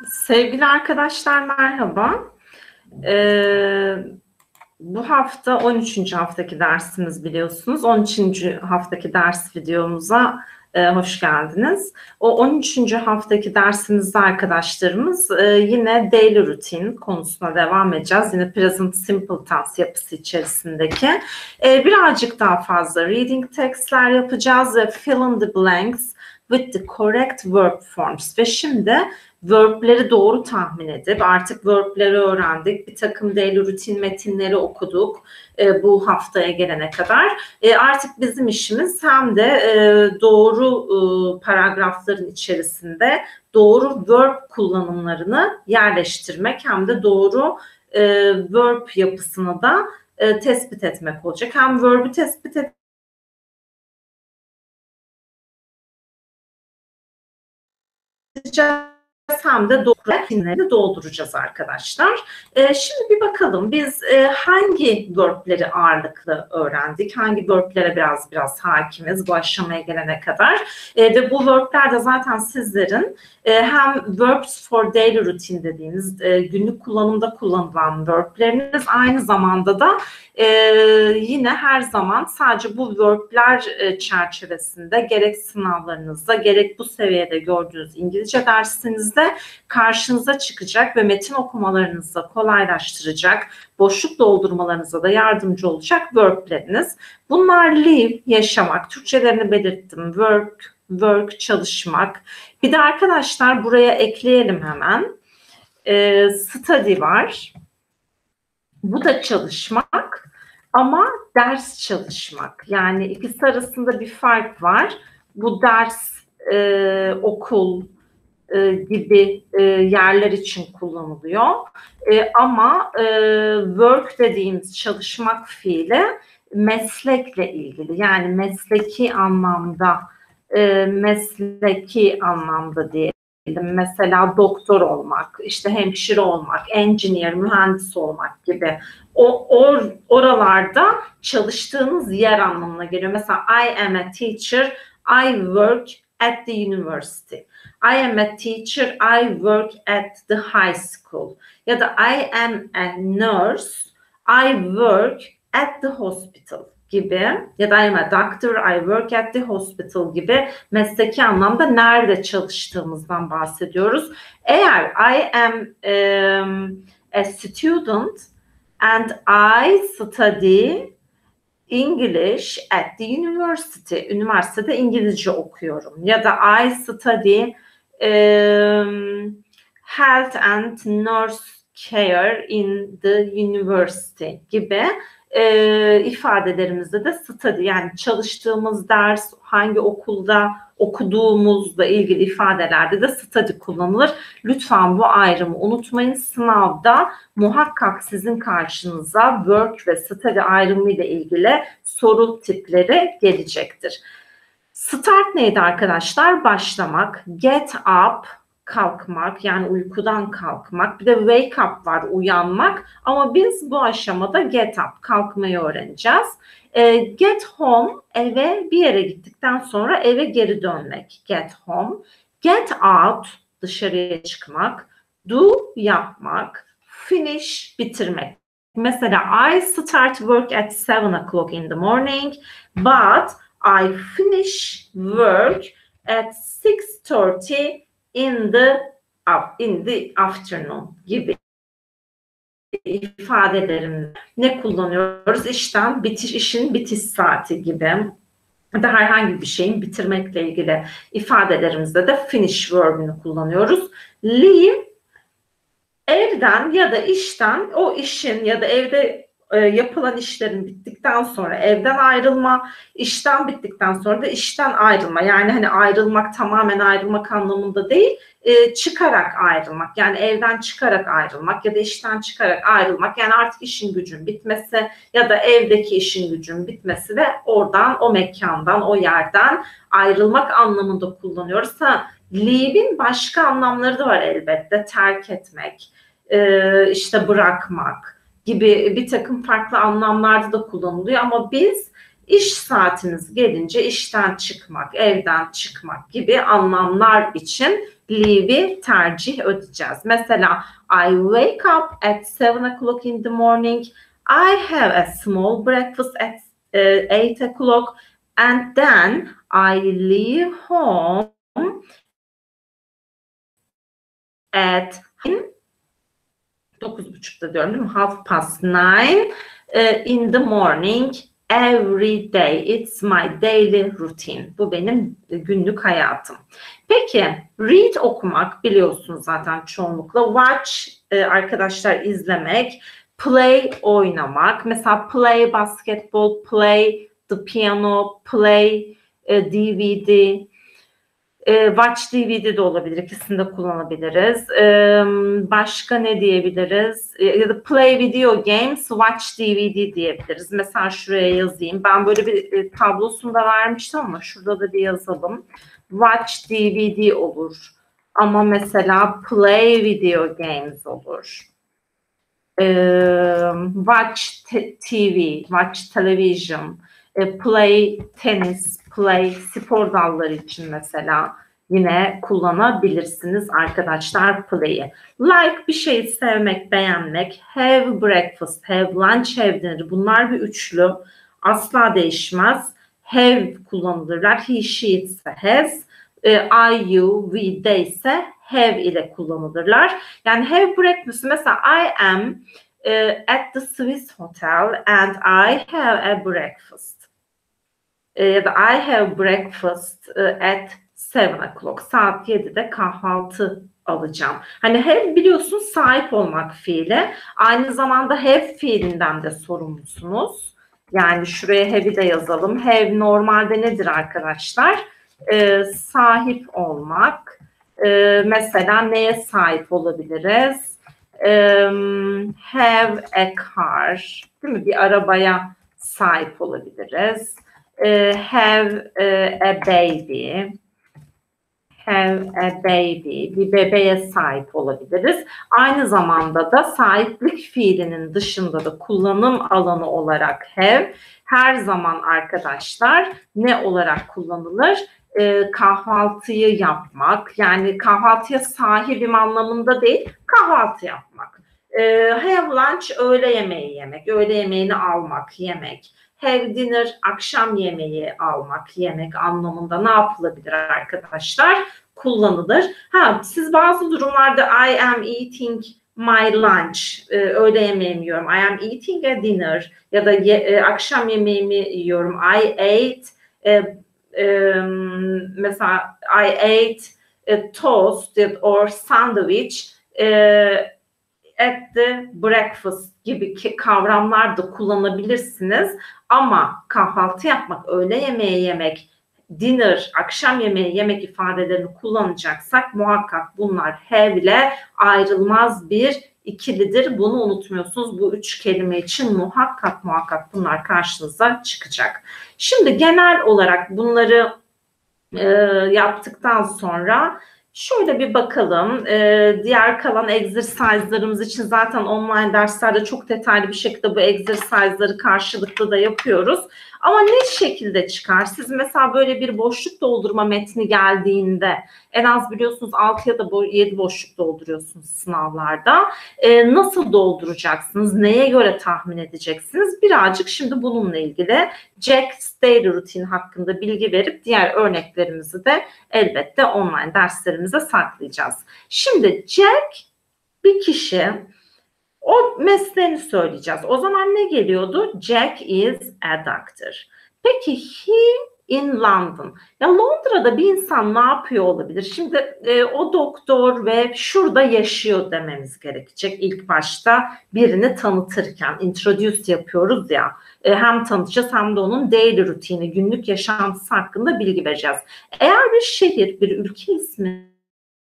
Sevgili arkadaşlar merhaba. Bu hafta 13. haftaki dersimiz biliyorsunuz. 13. haftaki ders videomuza hoş geldiniz. O 13. haftaki dersimizde arkadaşlarımız yine daily routine konusuna devam edeceğiz. Yine present simple tense yapısı içerisindeki birazcık daha fazla reading textler yapacağız ve fill in the blanks with the correct verb forms. Ve şimdi verb'leri doğru tahmin edip artık verb'leri öğrendik. Bir takım daily rutin metinleri okuduk bu haftaya gelene kadar. Artık bizim işimiz hem de doğru paragrafların içerisinde doğru verb kullanımlarını yerleştirmek hem de doğru verb yapısını da tespit etmek olacak. Hem verb'i tespit edeceğiz hem de doğru metinleri dolduracağız arkadaşlar. Şimdi bir bakalım biz hangi verb'leri ağırlıklı öğrendik? Hangi verb'lere biraz hakimiz bu aşamaya gelene kadar? Ve bu verb'ler de zaten sizlerin hem verbs for daily routine dediğiniz günlük kullanımda kullanılan verb'leriniz, aynı zamanda da yine her zaman sadece bu verb'ler çerçevesinde gerek sınavlarınızda gerek bu seviyede gördüğünüz İngilizce dersinizde karşınıza çıkacak ve metin okumalarınızı da kolaylaştıracak, boşluk doldurmalarınıza da yardımcı olacak verb'leriniz. Bunlar live, yaşamak, Türkçelerini belirttim, work, çalışmak. Bir de arkadaşlar buraya ekleyelim hemen. Study var. Bu da çalışmak ama ders çalışmak. Yani ikisi arasında bir fark var. Bu ders, okul gibi yerler için kullanılıyor. Ama work dediğimiz çalışmak fiili meslekle ilgili. Yani mesleki anlamda diyelim. Mesela doktor olmak, işte hemşire olmak, engineer, mühendis olmak gibi. Oralarda çalıştığınız yer anlamına geliyor. Mesela I am a teacher, I work at the university. I am a teacher, I work at the high school. Ya da I am a nurse, I work at the hospital gibi, ya da I am a doctor, I work at the hospital gibi mesleki anlamda nerede çalıştığımızdan bahsediyoruz. Eğer I am a student and I study English at the university, üniversitede İngilizce okuyorum, ya da I study health and nurse care in the university gibi ifadelerimizde de study, yani çalıştığımız ders, hangi okulda okuduğumuzla ilgili ifadelerde de study kullanılır. Lütfen bu ayrımı unutmayın. Sınavda muhakkak sizin karşınıza work ve study ayrımı ile ilgili soru tipleri gelecektir. Start neydi arkadaşlar? Başlamak. Get up, kalkmak, yani uykudan kalkmak. Bir de wake up var, uyanmak. Ama biz bu aşamada get up, kalkmayı öğreneceğiz. Get home, eve bir yere gittikten sonra eve geri dönmek. Get home. Get out, dışarıya çıkmak. Do, yapmak. Finish, bitirmek. Mesela I start work at 7 o'clock in the morning, but I finish work at 6:30 in the afternoon gibi ifadelerimizde ne kullanıyoruz? İşin bitiş saati gibi, ya da herhangi bir şeyin bitirmekle ilgili ifadelerimizde de finish verb'ünü kullanıyoruz. Leave, evden ya da işten, o işin ya da evde yapılan işlerin bittikten sonra evden ayrılma, işten bittikten sonra da işten ayrılma. Yani hani ayrılmak, tamamen ayrılmak anlamında değil, çıkarak ayrılmak. Yani evden çıkarak ayrılmak ya da işten çıkarak ayrılmak. Yani artık işin gücün bitmesi ya da evdeki işin gücün bitmesi ve oradan, o mekandan, o yerden ayrılmak anlamında kullanıyoruz. Leave'in başka anlamları da var elbette. Terk etmek, işte bırakmak gibi bir takım farklı anlamlarda da kullanılıyor, ama biz İş saatimiz gelince işten çıkmak, evden çıkmak gibi anlamlar için leave'i tercih edeceğiz. Mesela I wake up at 7 o'clock in the morning. I have a small breakfast at 8 o'clock and then I leave home at 9.30'da diyorum değil mi? 9:30 in the morning every day. It's my daily routine. Bu benim günlük hayatım. Peki read okumak biliyorsunuz zaten çoğunlukla. Watch arkadaşlar izlemek. Play oynamak. Mesela play basketball, play the piano, play DVD. Watch DVD de olabilir. İkisini de kullanabiliriz. Başka ne diyebiliriz? Ya da play video games, watch DVD diyebiliriz. Mesela şuraya yazayım. Ben böyle bir tablosunu da vermiştim ama şurada da bir yazalım. Watch DVD olur. Ama mesela play video games olur. Watch TV, watch television, play tenis, play spor dalları için mesela yine kullanabilirsiniz arkadaşlar play'i. Like bir şeyi sevmek, beğenmek, have breakfast, have lunch, have dinner. Bunlar bir üçlü. Asla değişmez. Have kullanılırlar. He, she ise has. I, you, we, they ise have ile kullanılırlar. Yani have breakfast mesela I am at the Swiss Hotel and I have a breakfast. Ya da I have breakfast at 7 o'clock. Saat 7'de kahvaltı alacağım. Hani have biliyorsun sahip olmak fiili. Aynı zamanda have fiilinden de sorumlusunuz. Yani şuraya have'i de yazalım. Have normalde nedir arkadaşlar? Sahip olmak. Mesela neye sahip olabiliriz? Have a car. Değil mi? Bir arabaya sahip olabiliriz. Have a baby. Have a baby. Bir bebeğe sahip olabiliriz. Aynı zamanda da sahiplik fiilinin dışında da kullanım alanı olarak have her zaman arkadaşlar ne olarak kullanılır? Kahvaltıyı yapmak, yani kahvaltıya sahibim anlamında değil, kahvaltı yapmak. Have lunch, öğle yemeği yemek, öğle yemeğini almak, yemek. Have dinner, akşam yemeği almak, yemek anlamında ne yapılabilir arkadaşlar? Kullanılır. Siz bazı durumlarda I am eating my lunch, öğle yemeğimi yiyorum. I am eating a dinner ya da akşam yemeğimi yiyorum. I ate mesela I ate a toast or sandwich at the breakfast gibi kavramlar da kullanabilirsiniz. Ama kahvaltı yapmak, öğle yemeği yemek, dinner, akşam yemeği yemek ifadelerini kullanacaksak muhakkak bunlar have ile ayrılmaz bir ikilidir. Bunu unutmuyorsunuz. Bu üç kelime için muhakkak bunlar karşınıza çıkacak. Şimdi genel olarak bunları yaptıktan sonra şöyle bir bakalım. Diğer kalan egzersizlerimiz için zaten online derslerde çok detaylı bir şekilde bu egzersizleri karşılıklı da yapıyoruz. Ama ne şekilde çıkar? Siz mesela böyle bir boşluk doldurma metni geldiğinde en az biliyorsunuz 6 ya da 7 boşluk dolduruyorsunuz sınavlarda. Nasıl dolduracaksınız? Neye göre tahmin edeceksiniz? Birazcık şimdi bununla ilgili Jack's Daily Routine hakkında bilgi verip diğer örneklerimizi de elbette online derslerimize saklayacağız. Şimdi Jack bir kişi, o mesleğini söyleyeceğiz. O zaman ne geliyordu? Jack is a doctor. Peki he in London. Ya Londra'da bir insan ne yapıyor olabilir? Şimdi o doktor ve şurada yaşıyor dememiz gerekecek. İlk başta birini tanıtırken introduce yapıyoruz ya. Hem tanıtacağız hem de onun daily rutini, günlük yaşantısı hakkında bilgi vereceğiz. Eğer bir şehir, bir ülke ismi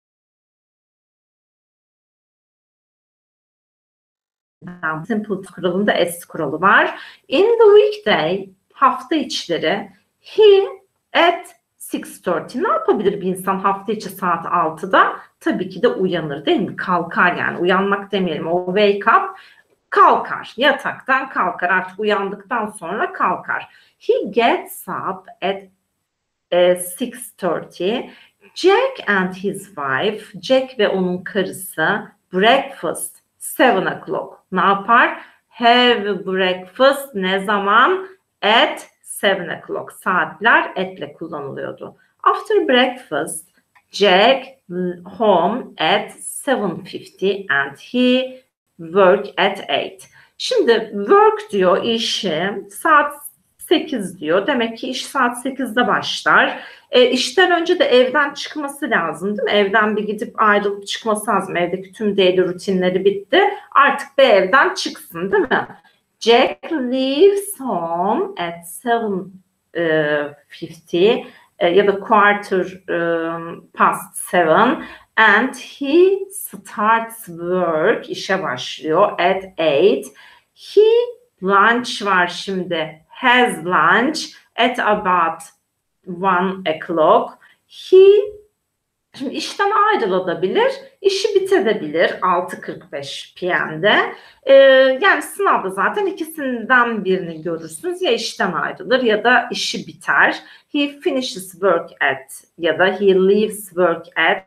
Simple kuralında S kuralı var. In the weekday, hafta içleri, he at 6:30. Ne yapabilir bir insan hafta içi saat 6'da? Tabii ki de uyanır değil mi? Kalkar yani. Uyanmak demeyelim. O wake up. Kalkar. Yataktan kalkar. Artık uyandıktan sonra kalkar. He gets up at 6:30. Jack and his wife, Jack ve onun karısı breakfast 7 o'clock. Ne yapar? Have breakfast ne zaman? At 7 o'clock. Saatler etle kullanılıyordu. After breakfast, Jack home at 7:50 and he work at 8. Şimdi work diyor işi, saat 8 diyor. Demek ki iş saat 8'de başlar. İşten önce de evden çıkması lazım değil mi? Evden bir gidip ayrılıp çıkması lazım. Evdeki tüm daily rutinleri bitti. Artık bir evden çıksın değil mi? Jack leaves home at 7:50 ya da quarter past 7 and he starts work, işe başlıyor at 8. He lunch var şimdi. Has lunch at about 1 o'clock. He şimdi işten ayrılabilir, işi bitebilir 6:45 pm'de. Yani sınavda zaten ikisinden birini görürsünüz. Ya işten ayrılır ya da işi biter. He finishes work at ya da he leaves work at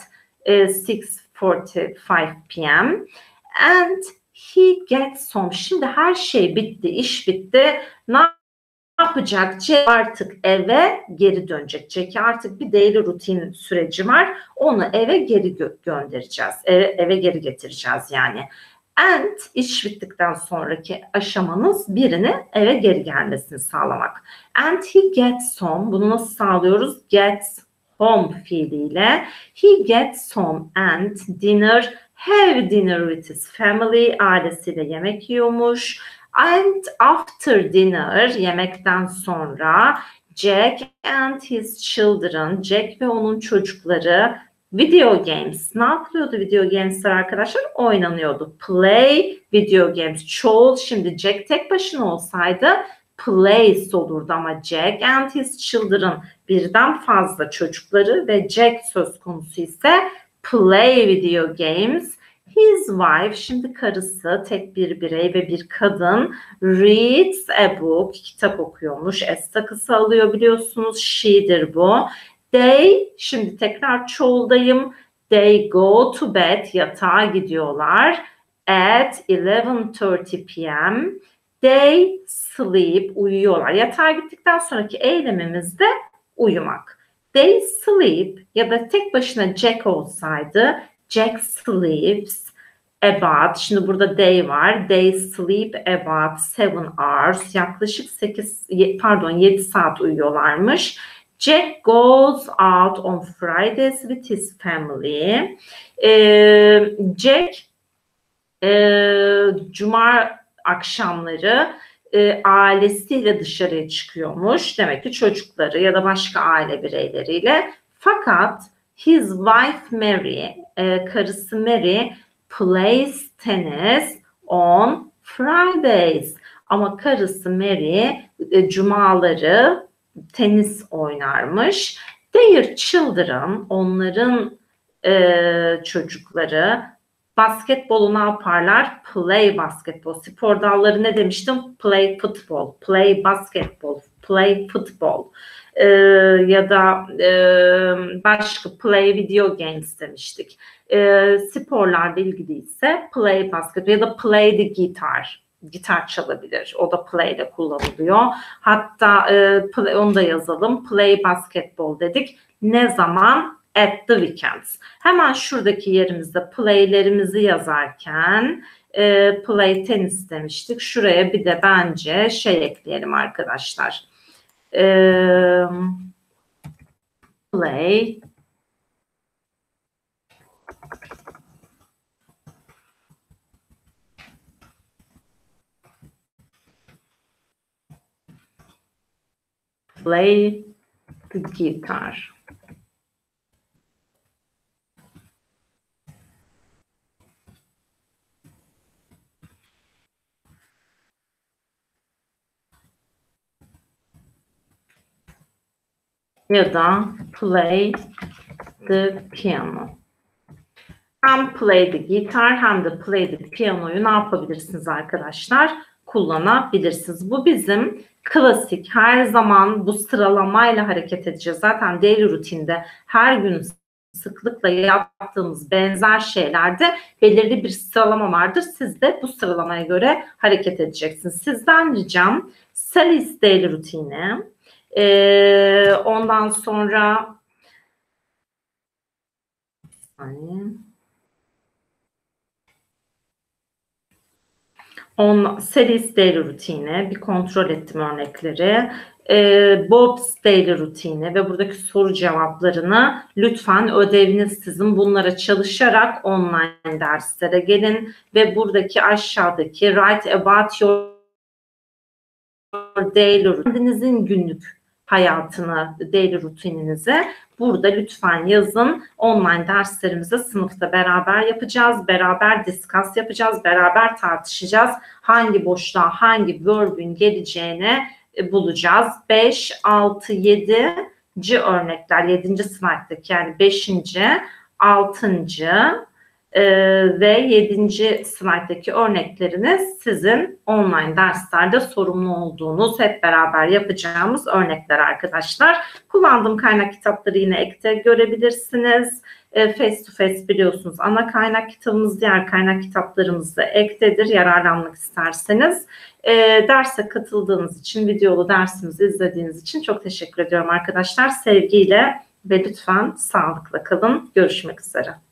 6:45 p.m. and he gets home. Şimdi her şey bitti, iş bitti. Ne yapacak? Jack artık eve geri dönecek. Jack'e artık bir daily rutin süreci var. Onu eve geri göndereceğiz. Eve geri getireceğiz yani. And iş bittikten sonraki aşamanız birini eve geri gelmesini sağlamak. And he gets home. Bunu nasıl sağlıyoruz? Gets home fiiliyle. He gets home and have dinner with his family. Ailesiyle yemek yiyormuş. And after dinner, yemekten sonra Jack and his children, Jack ve onun çocukları video games. Ne yapıyordu video games'ler arkadaşlar? Oynanıyordu. Play video games. Çoğul, şimdi Jack tek başına olsaydı plays olurdu ama Jack and his children, birden fazla çocukları ve Jack söz konusu ise play video games. His wife, şimdi karısı, tek bir birey ve bir kadın, reads a book, kitap okuyormuş. S takısı alıyor biliyorsunuz. She'dir bu. They, şimdi tekrar çoğuldayım. They go to bed, yatağa gidiyorlar. At 11:30 p.m. They sleep, uyuyorlar. Yatağa gittikten sonraki eylemimiz de uyumak. They sleep ya da tek başına Jack olsaydı Jack sleeps about, şimdi burada they var. They sleep about 7 hours. Yaklaşık 7 saat uyuyorlarmış. Jack goes out on Fridays with his family. Jack cuma akşamları ailesiyle dışarıya çıkıyormuş. Demek ki çocukları ya da başka aile bireyleriyle. Fakat his wife Mary, karısı Mary plays tennis on Fridays. Ama karısı Mary cumaları tenis oynarmış. Their children, onların çocukları basketbolu ne yaparlar? Play basketbol. Spor dalları ne demiştim? Play football, play basketball, play football. Ya da başka play video games demiştik. Sporlarla ilgili ise play basketball ya da play the guitar. Gitar çalabilir. O da play ile kullanılıyor. Hatta onu da yazalım. Play basketball dedik. Ne zaman? At the weekends. Hemen şuradaki yerimizde play'lerimizi yazarken play tenis demiştik. Şuraya bir de bence şey ekleyelim arkadaşlar. Play the guitar. Ya da play the piano. Hem play the guitar hem de play the piyanoyu ne yapabilirsiniz arkadaşlar? Kullanabilirsiniz. Bu bizim klasik, her zaman bu sıralamayla hareket edeceğiz. Zaten daily rutinde her gün sıklıkla yaptığımız benzer şeylerde belirli bir sıralama vardır. Siz de bu sıralamaya göre hareket edeceksiniz. Sizden ricam Sally's daily rutini, ondan sonra Sally's daily rutini, bir kontrol ettim örnekleri. Bob's daily rutini ve buradaki soru cevaplarını lütfen ödeviniz sizin, bunlara çalışarak online derslere gelin ve buradaki aşağıdaki write about your daily routine, kendinizin günlük hayatını, daily rutininizi burada lütfen yazın. Online derslerimizi sınıfta beraber yapacağız. Beraber discuss yapacağız. Beraber tartışacağız. Hangi boşluğa hangi verb'ün geleceğini bulacağız. 5, 6, 7. örnekler 7. slayttaki, yani 5. 6. Ve 7. slayttaki örnekleriniz sizin online derslerde sorumlu olduğunuz, hep beraber yapacağımız örnekler arkadaşlar. Kullandığım kaynak kitapları yine ekte görebilirsiniz. Face to Face biliyorsunuz ana kaynak kitabımız, diğer kaynak kitaplarımız da ektedir yararlanmak isterseniz. Derse katıldığınız için, videolu dersimizi izlediğiniz için çok teşekkür ediyorum arkadaşlar. Sevgiyle ve lütfen sağlıkla kalın. Görüşmek üzere.